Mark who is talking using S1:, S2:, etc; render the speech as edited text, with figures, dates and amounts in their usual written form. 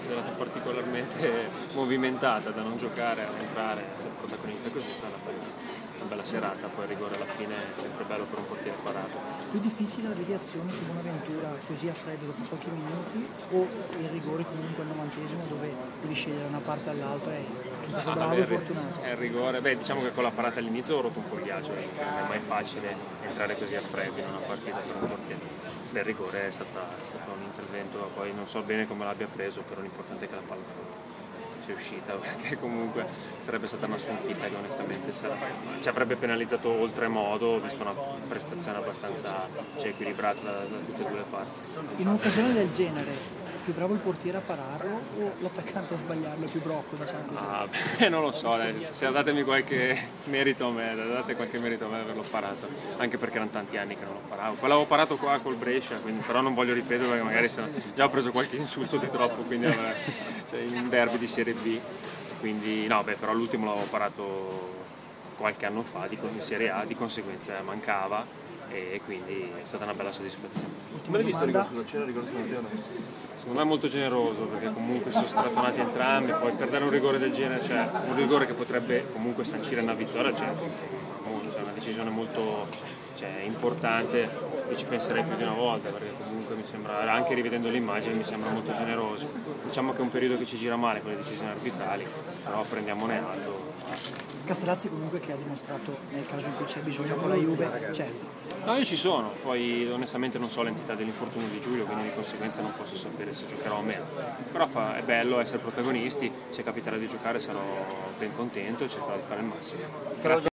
S1: serata particolarmente movimentata da non giocare a entrare, essere protagonista così, è stata una bella serata, poi il rigore alla fine è sempre bello per un portiere parato.
S2: Più difficile la deviazione su Bonaventura così a freddo dopo pochi minuti o il rigore comunque al 90esimo dove devi scegliere una parte all'altra e sei stato bravo e fortunato?
S1: È il rigore, diciamo che con la parata all'inizio ho rotto un po' il ghiaccio, non è mai facile entrare così a freddo in una partita per un portiere. Il rigore è stato un intervento, poi non so bene come l'abbia preso, però l'importante è che la palla sia uscita, perché comunque sarebbe stata una sconfitta che onestamente ci avrebbe penalizzato oltremodo, visto una prestazione abbastanza equilibrata da tutte e due le parti.
S2: In un'occasione del genere, più bravo il portiere a pararlo o l'attaccante a sbagliarlo, più brocco, diciamo così?
S1: Non lo so, se datemi qualche merito a me, date qualche merito a me averlo parato, anche perché erano tanti anni che non lo paravo. Poi l'avevo parato qua col Brescia, quindi, però non voglio ripetere perché magari già ho preso qualche insulto di troppo, quindi cioè, in derby di Serie B, quindi no, però l'ultimo l'avevo parato qualche anno fa in Serie A, di conseguenza mancava e quindi è stata una bella soddisfazione.
S2: Come l'hai visto
S3: Non c'era rigore su Matteo?
S1: Secondo me è molto generoso perché comunque sono stratonati entrambi, poi per dare un rigore del genere, cioè un rigore che potrebbe comunque sancire una vittoria, cioè una decisione molto importante e ci penserei più di una volta perché comunque mi sembra, anche rivedendo l'immagine, mi sembra molto generoso. Diciamo che è un periodo che ci gira male con le decisioni arbitrali, però prendiamone atto.
S2: Castellazzi comunque che ha dimostrato nel caso in cui c'è bisogno con la Juve, c'è.
S1: No, io ci sono, poi onestamente non so l'entità dell'infortunio di Giulio, quindi di conseguenza non posso sapere se giocherò o meno. Però è bello essere protagonisti, se capiterà di giocare sarò ben contento e cercherò di fare il massimo. Grazie.